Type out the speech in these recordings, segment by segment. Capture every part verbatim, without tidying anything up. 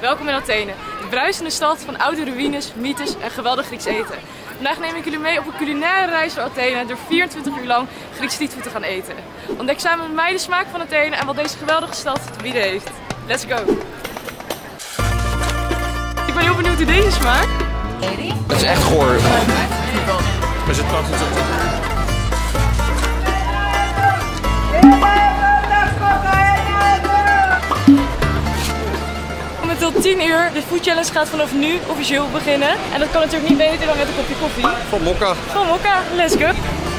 Welkom in Athene, de bruisende stad van oude ruïnes, mythes en geweldig Grieks eten. Vandaag neem ik jullie mee op een culinaire reis door Athene door vierentwintig uur lang Grieks streetfood te gaan eten. Ontdek samen met mij de smaak van Athene en wat deze geweldige stad te bieden heeft. Let's go! Ik ben heel benieuwd hoe deze smaakt. Het is echt goor. Er zit praktisch op. Tot tien uur. De food challenge gaat vanaf nu officieel beginnen. En dat kan natuurlijk niet beter dan met een kopje koffie. Van mokka. Van mokka, let's go.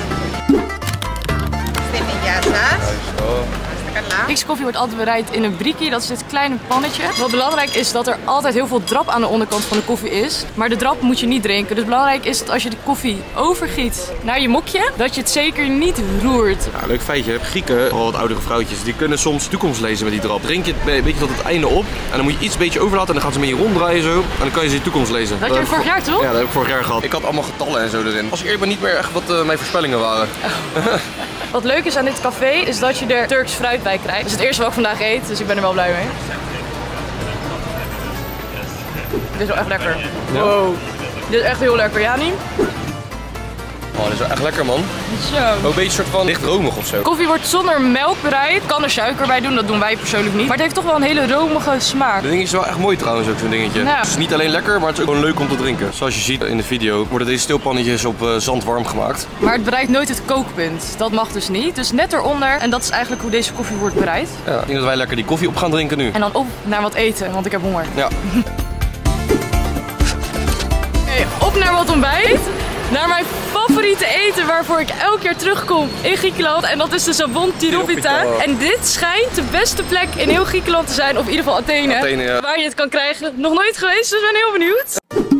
Griekse koffie wordt altijd bereid in een briki, dat is dit kleine pannetje. Wat belangrijk is dat er altijd heel veel drap aan de onderkant van de koffie is. Maar de drap moet je niet drinken. Dus belangrijk is dat als je de koffie overgiet naar je mokje, dat je het zeker niet roert. Ja, leuk feitje. Grieken, al wat oudere vrouwtjes, die kunnen soms toekomst lezen met die drap. Drink je het een beetje tot het einde op en dan moet je iets beetje overlaten en dan gaan ze met je ronddraaien zo. En dan kan je ze de toekomst lezen. Dat had je vorig jaar toch? Ja, dat heb ik vorig jaar gehad. Ik had allemaal getallen en zo erin. Als ik eerlijk ben, niet meer echt wat uh, mijn voorspellingen waren. Oh. Wat leuk is aan dit café is dat je er Turks fruit bij krijgt. Dat is het eerste wat ik vandaag eet, dus ik ben er wel blij mee. Dit is wel echt lekker. Wow. Dit is echt heel lekker, Jani. Oh, dit is wel echt lekker, man. Zo. Ook een beetje een soort van licht romig of zo. Koffie wordt zonder melk bereid. Kan er suiker bij doen, dat doen wij persoonlijk niet. Maar het heeft toch wel een hele romige smaak. Dit ding is wel echt mooi trouwens, ook zo'n dingetje. Ja. Het is niet alleen lekker, maar het is ook gewoon leuk om te drinken. Zoals je ziet in de video worden deze stilpannetjes op uh, zand warm gemaakt. Maar het bereikt nooit het kookpunt. Dat mag dus niet. Dus net eronder. En dat is eigenlijk hoe deze koffie wordt bereid. Ja, ik denk dat wij lekker die koffie op gaan drinken nu. En dan op naar wat eten, want ik heb honger. Ja. Oké, op naar wat ontbijt. Naar mijn favoriete eten waarvoor ik elke keer terugkom in Griekenland. En dat is de Sabon Tiropita. En dit schijnt de beste plek in heel Griekenland te zijn. Of in ieder geval Athene. Athene, ja. Waar je het kan krijgen. Nog nooit geweest, dus ik ben heel benieuwd.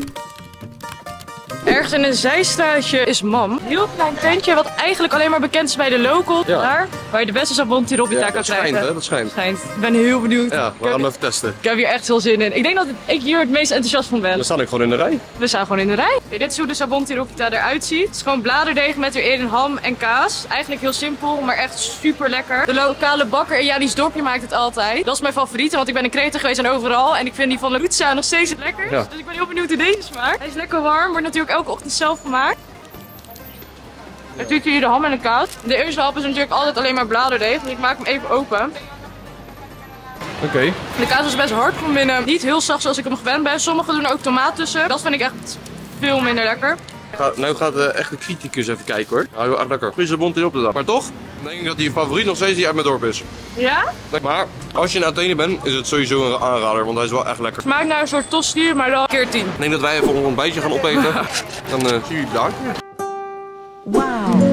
Ergens in een zijstraatje is Mam. Een heel klein tentje wat eigenlijk alleen maar bekend is bij de local. Ja. Daar, waar je de beste Sabon Tiropita Ja, kan dat schijnt, krijgen. hè? Dat schijnt. schijnt. Ik ben heel benieuwd. Ja, we gaan hem even testen. Ik heb hier echt veel zin in. Ik denk dat ik hier het meest enthousiast van ben. We staan ook gewoon in de rij. We staan gewoon in de rij. Dit is hoe de Sabon Tiropita eruit ziet. Het is gewoon bladerdeeg met erin ham en kaas. Eigenlijk heel simpel, maar echt super lekker. De lokale bakker in Jani's dorpje maakt het altijd. Dat is mijn favoriete, want ik ben in Kreta geweest en overal. En ik vind die van Loutsa nog steeds het lekker. Ja. Dus ik ben heel benieuwd hoe deze smaakt. Hij is lekker warm, wordt natuurlijk elke ochtend zelf gemaakt. Het ziet hier de ham en de kaas. De eerste hap is natuurlijk altijd alleen maar bladerdeeg. Dus ik maak hem even open. Oké. Okay. De kaas is best hard van binnen. Niet heel zacht zoals ik hem gewend ben. Sommigen doen er ook tomaat tussen. Dat vind ik echt veel minder lekker. Ga, nou gaat de echte criticus even kijken hoor. Nou, heel erg lekker. Frisse bond in op de dag. Maar toch, denk ik dat die favoriet nog steeds die uit mijn dorp is. Ja? Maar als je in Athene bent, is het sowieso een aanrader, want hij is wel echt lekker. Smaakt naar een soort tosti, maar dan keer tien. Ik denk dat wij even een ontbijtje gaan opeten. Dan uh, zie je daar. Wauw.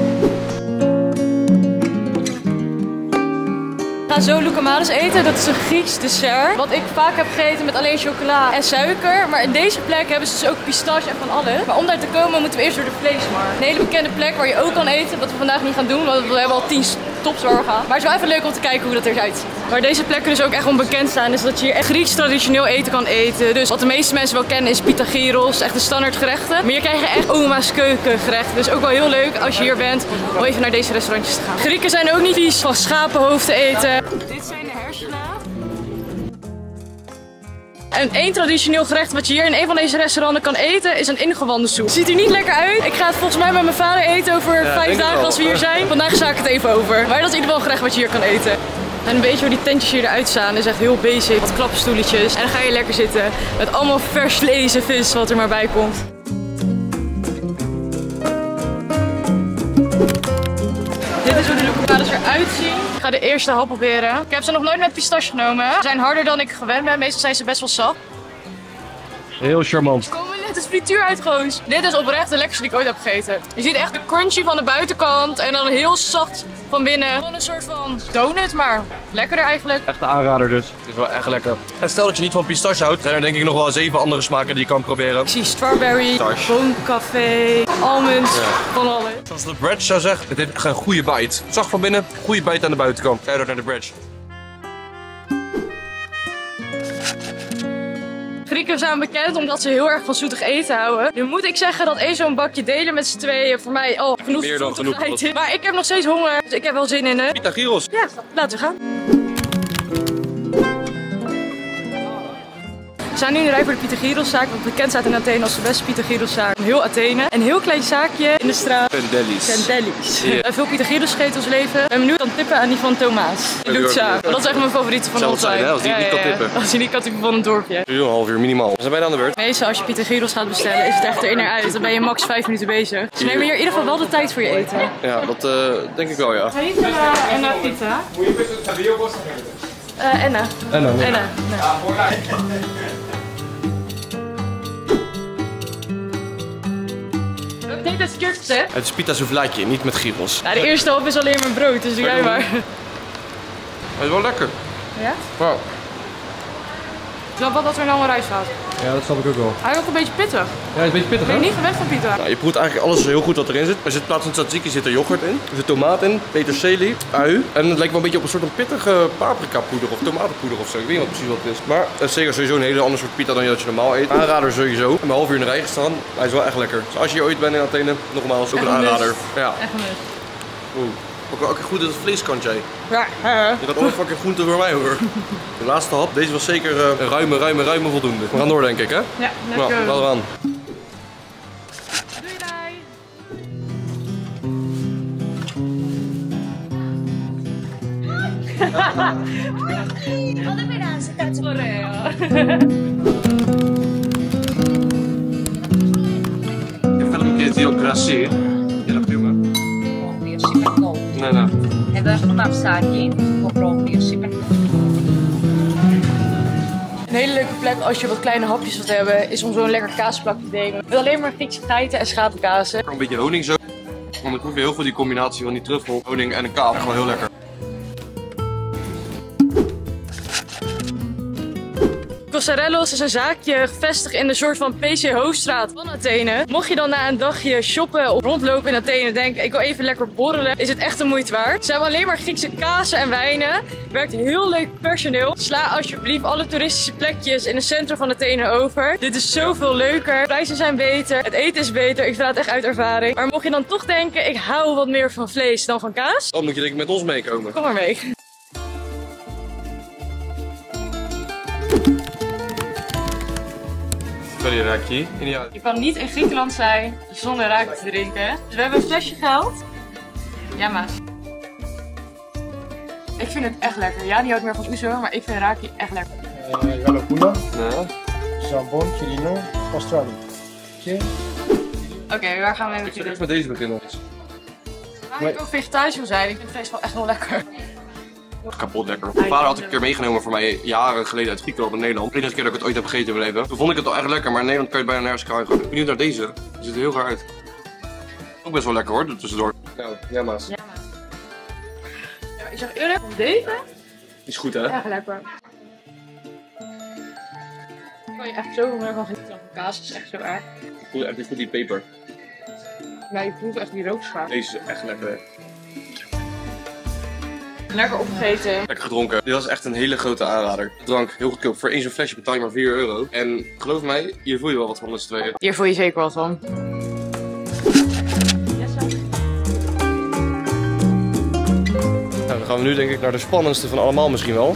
We gaan zo loukoumades eten. Dat is een Grieks dessert. Wat ik vaak heb gegeten met alleen chocola en suiker. Maar in deze plek hebben ze dus ook pistache en van alles. Maar om daar te komen moeten we eerst door de vleesmarkt. Een hele bekende plek waar je ook kan eten. Wat we vandaag niet gaan doen, want we hebben al tien tops waar we gaan. Maar het is wel even leuk om te kijken hoe dat eruit ziet. Waar deze plekken dus ook echt onbekend staan, is dat je hier echt Grieks traditioneel eten kan eten. Dus wat de meeste mensen wel kennen is pitagyros, echt de standaard gerechten. Maar hier krijg je echt oma's keuken gerechten. Dus ook wel heel leuk als je hier bent om even naar deze restaurantjes te gaan. Grieken zijn ook niet vies van schapenhoofd te eten. Dit zijn de hersenen. En één traditioneel gerecht wat je hier in een van deze restaurants kan eten is een ingewandensoep. Ziet er niet lekker uit. Ik ga het volgens mij met mijn vader eten over ja, vijf dagen als we hier zijn. Vandaag ga ik het even over. Maar dat is in ieder geval een gerecht wat je hier kan eten. En een beetje hoe die tentjes hier eruit staan is echt heel basic. Wat klapstoeltjes. En dan ga je lekker zitten met allemaal vers vlees en vis wat er maar bij komt. Dit is hoe de loukoumades eruit zien. Ik ga de eerste hap proberen. Ik heb ze nog nooit met pistache genomen. Ze zijn harder dan ik gewend ben. Meestal zijn ze best wel zacht. Heel charmant. Komen net de frituur uit, goos. Dit is oprecht de lekkerste die ik ooit heb gegeten. Je ziet echt de crunchy van de buitenkant en dan heel zacht van binnen. Gewoon een soort van donut, maar lekkerder eigenlijk. Echt een aanrader dus. Het is wel echt lekker. En stel dat je niet van pistache houdt, zijn er denk ik nog wel zeven andere smaken die je kan proberen. Ik zie strawberry, booncafé, almonds, ja. Van alles. Zoals de bread zou zeggen, het heeft echt een goede bite. Zacht van binnen, goede bite aan de buitenkant. Kijk naar de bread. Grieken zijn bekend omdat ze heel erg van zoetig eten houden. Nu moet ik zeggen dat één zo'n bakje delen met z'n tweeën voor mij al genoeg meer dan genoeg is. Maar ik heb nog steeds honger, dus ik heb wel zin in het. Pitagyros. Ja, laten we gaan. zijn nu in de rij voor de Pythagoras-zaak, wat bekend staat in Athene als de beste Pythagoras-zaak. Heel Athene. Een heel klein zaakje in de straat Pendellis. Pendellis. Yeah. Uh, veel Pythagoras-schetels leven. Ik ben benieuwd aan tippen aan die van Thomas. Die doet zaak. Dat is echt mijn favoriete van Zal ons. het zijn, hè, als die het niet kan tippen. Als hij niet kan tippen van een dorpje. Een half uur minimaal. We zijn bijna aan de beurt. Meestal als je Pythagoras gaat bestellen is het echt erin en uit. Dan ben je max vijf minuten bezig. Dus neem hier in ieder geval wel de tijd voor je eten. Ja, dat uh, denk ik wel, ja. Heet uh, Enna pizza. Uh, Enna. Enna. Enna. Wat heeft het verkeerd gezegd? Het is pita souvlaatje, niet met gyros. Nou, de eerste hap is alleen maar brood, dus doe jij maar. Het is wel lekker. Ja? Wow. Ik snap wel dat er nou een rijst gaat. Ja, dat snap ik ook wel. Hij is ook een beetje pittig. Ja, het is een beetje pittig, Ik ben hè? niet gewend van pita. Nou, je proeft eigenlijk alles heel goed wat erin zit. Er zit in plaats van tzatziki zit er yoghurt in. Er zit tomaat in, peterselie, ui. En het lijkt wel een beetje op een soort van pittige paprika poeder of tomatenpoeder of zo. Ik weet niet wat precies wat het is. Maar het is zeker sowieso een hele ander soort pita dan je dat je normaal eet. Aanrader sowieso. Ik heb een half uur in de rij gestaan. Hij is wel echt lekker. Dus als je hier ooit bent in Athene, nogmaals, ook Echt een een aanrader. must. Ja. Echt een must. Oeh. Ook, ook goed dat het vleeskantje. Ja. Je gaat alle fucking groenten voor mij hoor. De laatste hap, deze was zeker uh, een ruime, ruime, ruime voldoende. We gaan door denk ik hè? Ja, let's Nou, go. gaan we aan. Doei, doei. Olha verá, você tá de Ik film een keer theocratie. Ja, dat prima. próprio supergol. Nee, nee. En we gaan naar Saki, voor próprio super. Een hele leuke plek als je wat kleine hapjes wilt hebben, is om zo'n lekker kaasplakje te nemen. Met alleen maar Griekse geiten en schapenkazen. Een beetje honing zo. Want ik proef heel goed die combinatie van die truffel, honing en een kaas. Echt wel heel lekker. Cossarellos is een zaakje gevestigd in de soort van P C Hoofdstraat van Athene. Mocht je dan na een dagje shoppen of rondlopen in Athene en denken ik wil even lekker borrelen, is het echt de moeite waard. Ze hebben alleen maar Griekse kazen en wijnen. Werkt heel leuk personeel. Sla alsjeblieft alle toeristische plekjes in het centrum van Athene over. Dit is zoveel leuker. De prijzen zijn beter. Het eten is beter. Ik praat echt uit ervaring. Maar mocht je dan toch denken ik hou wat meer van vlees dan van kaas, Dan moet je denk ik met ons meekomen. kom maar mee. Sorry, Raki. Ja. Je kan niet in Griekenland zijn zonder raki te drinken. Dus we hebben een flesje gehaald. Ja, maar. Ik vind het echt lekker. Ja, die houdt meer van oezo, maar ik vind raki echt lekker. Uh, Galopula, Ja. Zambon, Chirino, Australië. Oké? Oké, okay, waar gaan we mee Ik met zou jullie? eerst met deze beginnen. Maar ik ook vegetarisch wil zijn. Ik vind het vlees wel echt wel lekker. Kapot lekker. Mijn vader had ik een keer meegenomen voor mij jaren geleden uit Griekenland in Nederland. De enige keer dat ik het ooit heb gegeten in mijn leven. Toen vond ik het al echt lekker, maar in Nederland kan je het bijna nergens krijgen. Ik ben benieuwd naar deze. Die ziet er heel raar uit. Ook best wel lekker hoor, tussendoor. Nou, ja maas. Ja, maar. Ja, ik zeg eerlijk, deze Is goed hè? echt lekker. Ik kan je echt zoveel meer van genieten dan van kaas. Dat is echt zo erg. Ik voel echt niet goed die peper. Ja, je proeft echt die rooksmaak. Deze is echt lekker. Lekker opgegeten. Lekker gedronken. Dit was echt een hele grote aanrader. Drank, heel goedkoop. Voor één zo'n flesje betaal je maar vier euro. En geloof mij, hier voel je wel wat van met z'n tweeën. Hier voel je zeker wat van. Nou, dan gaan we nu denk ik naar de spannendste van allemaal misschien wel.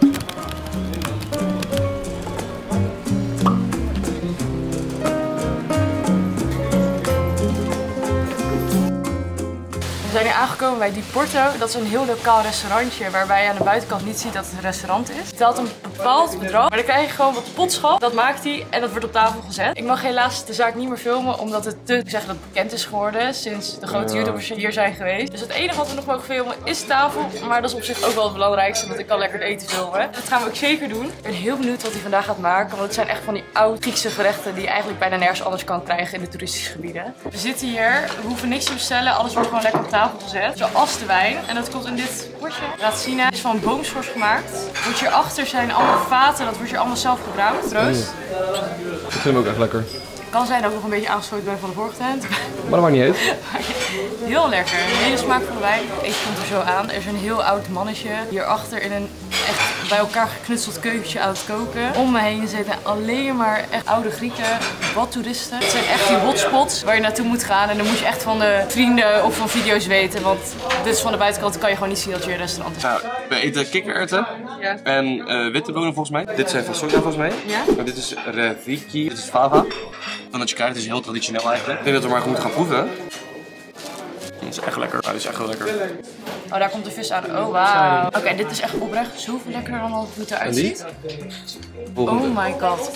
We zijn hier aangekomen bij Di Porto. Dat is een heel lokaal restaurantje waarbij je aan de buitenkant niet ziet dat het een restaurant is. Je betaalt een bepaald bedrag, maar dan krijg je gewoon wat potschap. Dat maakt hij en dat wordt op tafel gezet. Ik mag helaas de zaak niet meer filmen omdat het te zeggen dat bekend is geworden sinds de grote Ja. YouTubers hier zijn geweest. Dus het enige wat we nog mogen filmen is tafel, maar dat is op zich ook wel het belangrijkste, want ik kan lekker het eten filmen. Dat gaan we ook zeker doen. Ik ben heel benieuwd wat hij vandaag gaat maken, want het zijn echt van die oud Griekse gerechten die je eigenlijk bijna nergens anders kan krijgen in de toeristische gebieden. We zitten hier, we hoeven niks te bestellen, alles wordt gewoon lekker op tafel gezet. Zoals de wijn. En dat komt in dit potje. Racina is van boomschors gemaakt. Wordt hierachter zijn allemaal vaten, dat wordt hier allemaal zelf gebrouwd. Troost. Ik vind hem ook echt lekker. Het kan zijn dat ik nog een beetje aangesloten ben van de vorige tent. Maar dat maakt niet uit. Heel lekker. Een hele smaakvolle wijn. Het eten komt er zo aan. Er is een heel oud mannetje hierachter in een echt bij elkaar geknutseld keukentje aan het koken. Om me heen zitten alleen maar echt oude Grieken, badtoeristen. Het zijn echt die hotspots waar je naartoe moet gaan. En dan moet je echt van de vrienden of van video's weten. Want dit is van de buitenkant, kan je gewoon niet zien dat je een restaurant is. Nou, we eten kikkererwten Ja. en uh, witte bonen volgens mij. Dit zijn van soja volgens mij. Ja? En dit is reviki, dit is fava. Dan dat je krijgt is heel traditioneel eigenlijk. Ik denk dat we maar goed gaan proeven. Dat is echt lekker. Ja, dit is echt heel lekker. Oh, daar komt de vis aan. Oh, wauw. Oké, okay, dit is echt oprecht zoveel lekkerder dan hoe het eruit ziet. Oh my god.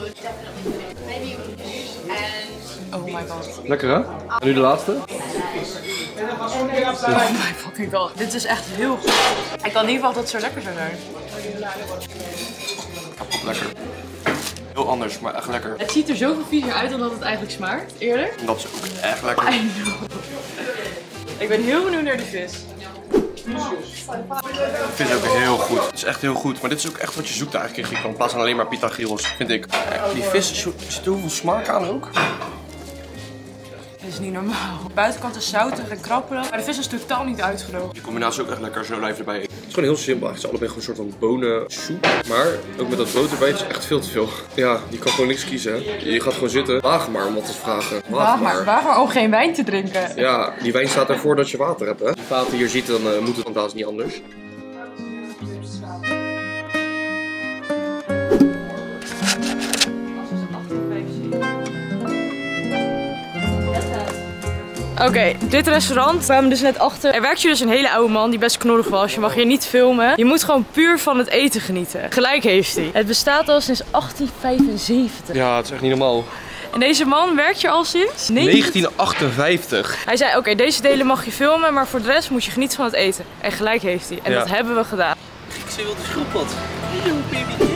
Oh my god. Lekker hè? En nu de laatste. Oh my fucking god. Dit is echt heel goed. Ik had niet verwacht dat het zo lekker zou zijn. Kapot lekker. Heel anders, maar echt lekker. Het ziet er zoveel viezer uit dan dat het eigenlijk smaakt. Eerlijk? En dat is ook echt lekker. I know. Ik ben heel benieuwd naar de vis. Ik vind het ook heel goed. Het is echt heel goed. Maar dit is ook echt wat je zoekt eigenlijk in Griekenland. In plaats van alleen maar pita gyros, vind ik. Die vis er zit zoveel smaak aan ook. Dit is niet normaal. De buitenkant is zoutig en krapperig, maar de vis is totaal niet uitgedroogd. Die combinatie is ook echt lekker, zo lijf erbij. Het is gewoon heel simpel. Het is allebei gewoon een soort van bonensoep. Maar ook met dat brood erbij, het is echt veel te veel. Ja, je kan gewoon niks kiezen. Hè. Je gaat gewoon zitten. Waag maar om wat te vragen. Waag, Waag maar, waag maar om geen wijn te drinken. Ja, die wijn staat ervoor dat je water hebt. Hè. Als je vaten hier ziet, dan uh, moet het inderdaad niet anders. Oké, okay, dit restaurant kwamen we dus net achter. Er werkt hier dus een hele oude man die best knorrig was. Je mag hier niet filmen. Je moet gewoon puur van het eten genieten. Gelijk heeft hij. Het bestaat al sinds achttien vijfenzeventig. Ja, het is echt niet normaal. En deze man werkt hier al sinds negentien achtenvijftig. Hij zei, oké, okay, deze delen mag je filmen, maar voor de rest moet je genieten van het eten. En gelijk heeft hij. En ja. Dat hebben we gedaan. Ik zie wel de schroeppot. Hallo, baby.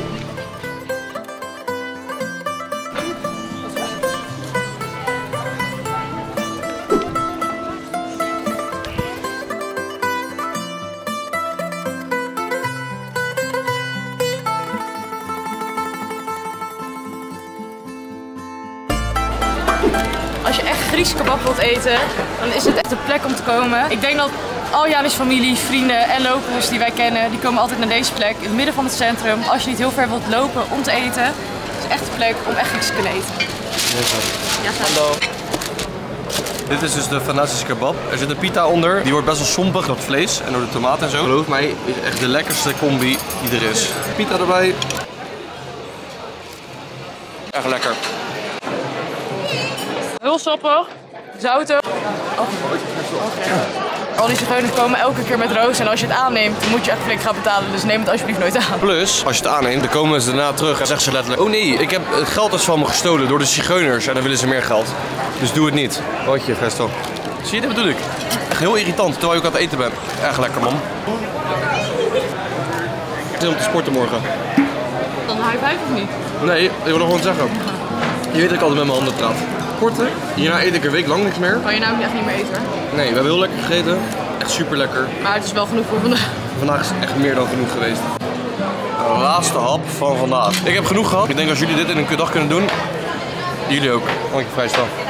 Als je echt Grieks kebab wilt eten, dan is het echt de plek om te komen. Ik denk dat al Janis familie, vrienden en locals die wij kennen, die komen altijd naar deze plek in het midden van het centrum. Als je niet heel ver wilt lopen om te eten, het is echt de plek om echt Grieks te kunnen eten. Ja, hallo. Dit is dus de Thanasis kebab. Er zit een pita onder. Die wordt best wel sompig door het vlees en door de tomaten en zo. Geloof mij, is echt de lekkerste combi die er is. Pita erbij. Echt lekker. Heel sappig, zoutig. Oh, okay. Al die zigeuners komen elke keer met roos en als je het aanneemt, dan moet je echt flink gaan betalen. Dus neem het alsjeblieft nooit aan. Plus, als je het aanneemt, dan komen ze daarna terug en zeggen ze letterlijk: oh nee, ik heb het geld is van me gestolen door de zigeuners en dan willen ze meer geld. Dus doe het niet. Wat je, Vestel. Zie je, dit bedoel ik. Echt heel irritant, terwijl je ook aan het eten bent. Echt lekker, man. Het is om te sporten morgen. Dan high five of niet? Nee, ik wil nog gewoon zeggen. Je weet dat ik altijd met mijn handen praat. Sporten. Hierna eet ik een week lang niks meer. Kan je nou echt niet meer eten? Nee, we hebben heel lekker gegeten. Echt super lekker. Maar het is wel genoeg voor vandaag. Vandaag is het echt meer dan genoeg geweest. De laatste hap van vandaag. Ik heb genoeg gehad. Ik denk als jullie dit in een dag kunnen doen, jullie ook. Want ik vrij staan.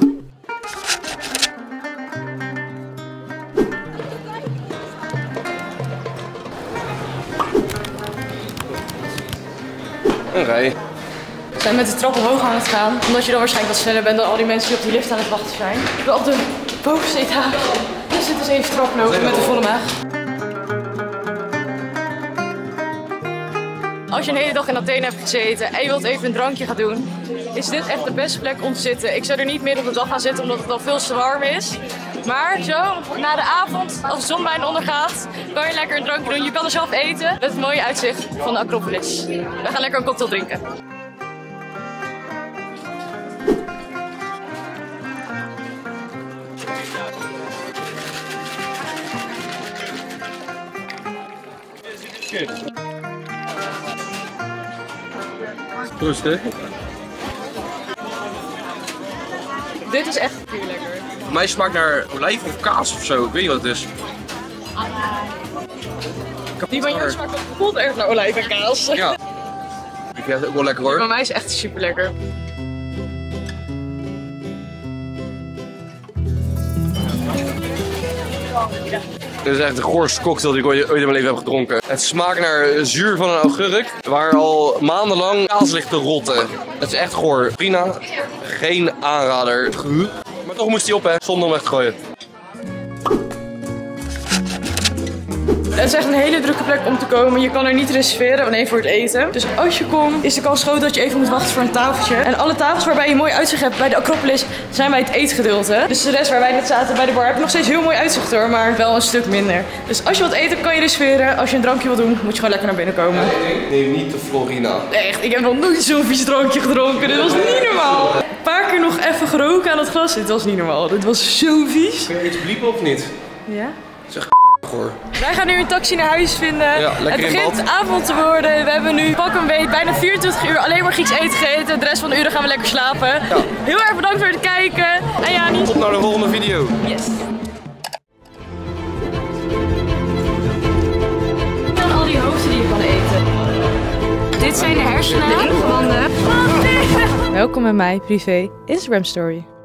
Een rij. We zijn met de trap omhoog aan het gaan. Omdat je dan waarschijnlijk wat sneller bent dan al die mensen die op die lift aan het wachten zijn. Ik ben op de bovenste etage. Dus dit is even traplopen met de volle maag. Als je een hele dag in Athene hebt gezeten en je wilt even een drankje gaan doen, is dit echt de beste plek om te zitten. Ik zou er niet meer op de dag gaan zitten omdat het al veel te warm is. Maar zo, na de avond, als de zon bijna ondergaat, kan je lekker een drankje doen. Je kan er zelf eten met het mooie uitzicht van de Acropolis. We gaan lekker een cocktail drinken. Proost, hè? Dit is echt puur lekker. Voor mij smaakt naar olijf of kaas of zo. Ik weet niet wat het is. Die van jou smaakt kapot erg naar olijf en kaas. Ja. Ik vind het ook wel lekker hoor. Bij mij is het echt super lekker. Dit is echt de goorste cocktail die ik ooit in mijn leven heb gedronken. Het smaakt naar zuur van een augurk, waar al maandenlang kaas ligt te rotten. Het is echt goor. Prina, geen aanrader. Maar toch moest hij op, hè, zonder om weg te gooien. Het is echt een hele drukke plek om te komen. Je kan er niet reserveren, alleen voor het eten. Dus als je komt, is de kans groot dat je even moet wachten voor een tafeltje. En alle tafels waarbij je mooi uitzicht hebt bij de Acropolis zijn bij het eetgedeelte. Dus de rest waar wij net zaten bij de bar heb je nog steeds heel mooi uitzicht hoor, maar wel een stuk minder. Dus als je wilt eten, kan je reserveren. Als je een drankje wilt doen, moet je gewoon lekker naar binnen komen. Nee, nee, niet de Florina. Echt, ik heb nog nooit zo'n vies drankje gedronken. Dit was niet normaal. Een paar keer nog even geroken aan het glas. Dit was niet normaal. Dit was zo vies. Kun je iets bliepen of niet? Ja? Zeg goor. Wij gaan nu een taxi naar huis vinden. Ja, het begint avond te worden. We hebben nu pak een beetje bijna vierentwintig uur alleen maar Grieks eten gegeten. De rest van de uren gaan we lekker slapen. Ja. Heel erg bedankt voor het kijken. En Jani. Tot naar de volgende video. Yes. Dan al die hoofden die je kan eten. Dit zijn de hersenen, de ingewanden. Welkom bij mij, privé Instagram story.